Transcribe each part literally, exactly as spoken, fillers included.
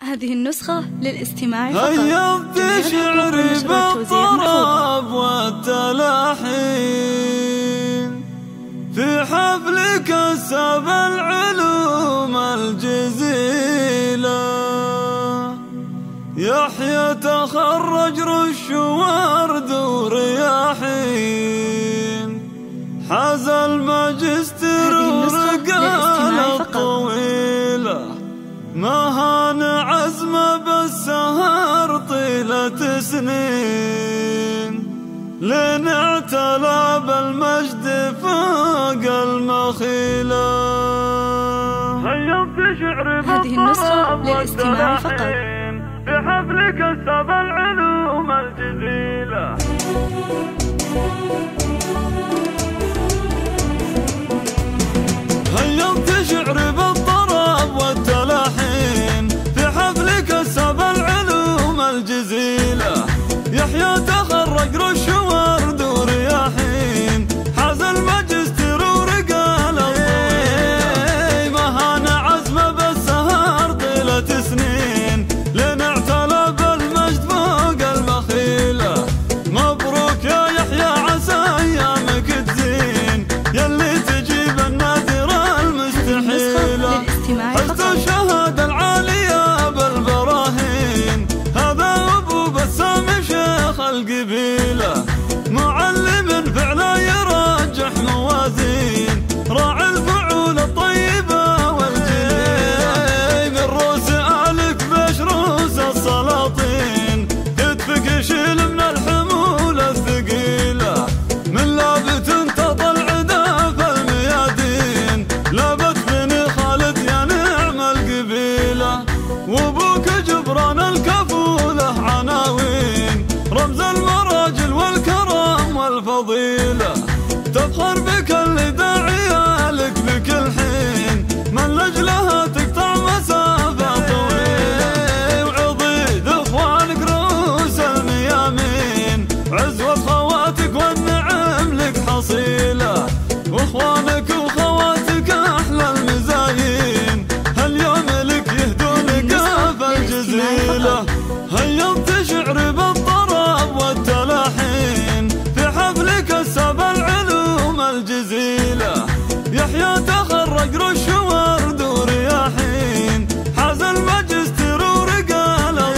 هذه النسخة للاستماع فقط. هيضت شعري بالطرب والتلاحين في حفل كسب العلوم الجزيلة. يحيى تخرج رش ورد ورياحين، حاز الماجستير ورقاله طويلة، ما هان عزمه بالسهر طيلة سنين، لين اعتلى بالمجد فوق المخيلة. هذه النسخة للاستماع فقط. في حفل كسب العلوم الجزيلة. هيضت شعري بالطرب والتلاحين في حفل كسب العلوم الجزيلة. يحيى تخرج رش ورد ورياحين، حاز الماجستير ورقاله طويل، ما هان عزمه بالسهر طيلة سنين، لين اعتلى بالمجد فوق المخيلة. مبروك يا يحيى عسى ايامك تزين، يلي تجيب النادر المستحيلة. حزت الشهادة العالية بالبراهين، هذا ابو بسام شيخ القبيلة، معلم فعلا يرجح موازين، راعي الفعول الطيبة والجميل، من روس آلك بش روس السلاطين، كتفك يشيل من الحمول الثقيلة، من لابت تطل عدا في الميادين، لابت بني خالد يا نعم القبيلة، وابوك جبران الكفولة عناوين، رمز المراجل والكرم والفضيلة، تفخر بك اللي داعية لك بكل حين، من لجلها تقطع مسافة طويل، وعضيد اخوانك رؤوس الميامين، عزوة خواتك والنعم لك حصيلة، واخوانك وخواتك احلى المزايين، هاليوم لك يهدون قاف الجزيلة. هيضت شعري بالطرب والتلاحين في حفل كسب العلوم الجزيلة. يحيى تخرج رش ورد ورياحين، حاز الماجستير ورقاله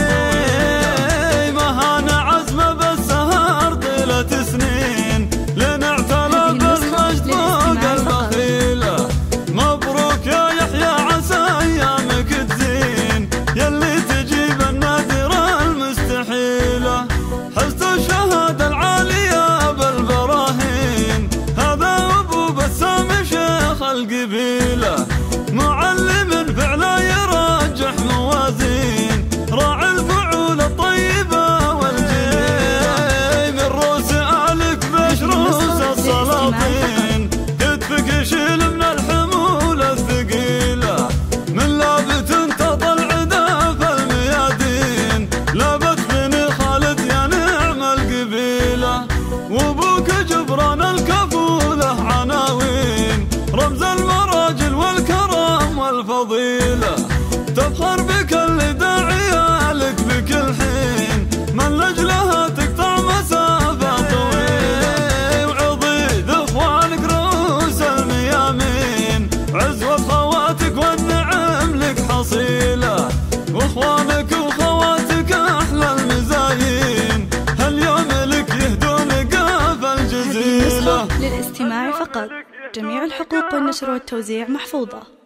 طويل، ما هان عزمه بالسهر طيلة سنين، لين اعتلى بالمجد فوق المخيلة. مبروك يا يحيى عسى ايامك تزين، يلي تجيب النادر المستحيلة. حزت الشهادة العالية بالبراهين، هذا ابو بسام شيخ القبيلة، معلم فعلا يرجح موازين، راعي الفعول الطيبة والجميل، من روس آلك بش روس السلاطين، كتفك يشيل من الحمول الثقيلة، من لابت تطل عدا في الميادين، لابت بني خالد يا نعم القبيلة، وابوك جبران الكفولة عناوين، رمز المراجل والكرم والفضيلة، تفخر بك اللي داعية لك بكل حين، من لجلها تقطع مسافة طويل، وعضيد اخوانك رؤوس الميامين، عزوة خواتك والنعم لك حصيلة، واخوانك وخواتك احلى المزايين، هاليوم لك يهدون قاف الجزيلة. للاستماع فقط. جميع الحقوق والنشر والتوزيع محفوظة.